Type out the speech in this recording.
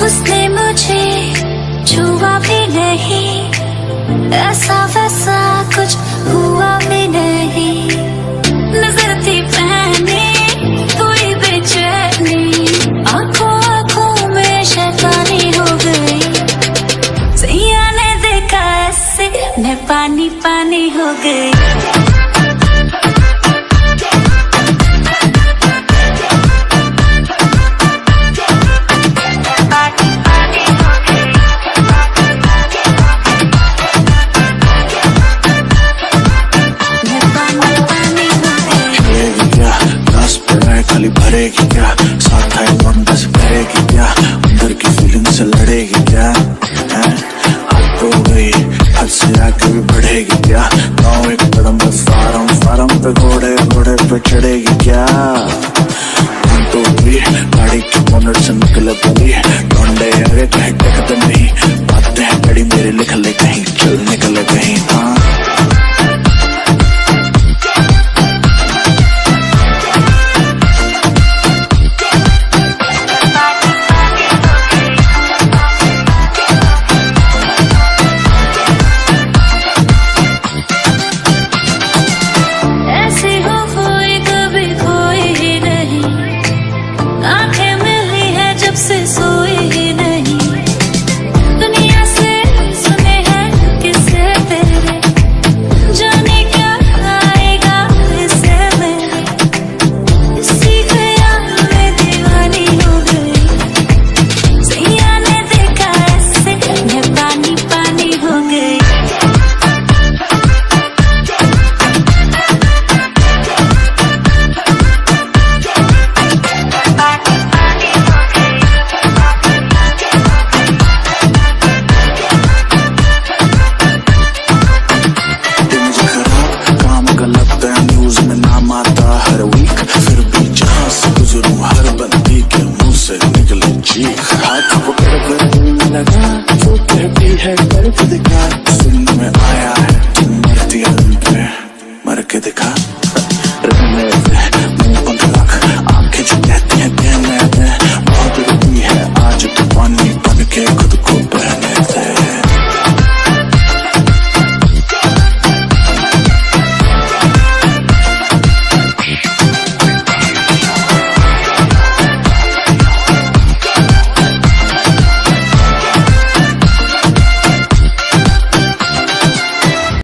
उसने मुझे छुआ भी नहीं, ऐसा वैसा कुछ हुआ भी नहीं। नजर थी पहनी कोई बेचैनी, आंखों आंखों में शैतानी हो गई। सैया ने देखा ऐसे मैं पानी पानी हो गई। खाली भरेगी क्या, साथ है बस भरेगी क्या, अंदर की फीलिंग से लड़ेगी क्या, हद तो गई हद से आगे भी बढ़ेगी क्या। गाँव एक कदम पे फार्म, फार्म पे घोड़े, घोड़े पे चढ़ेगी क्या। तो भी गाड़ी की बोनट से निकले पड़ी, ढूंढे आगे कहते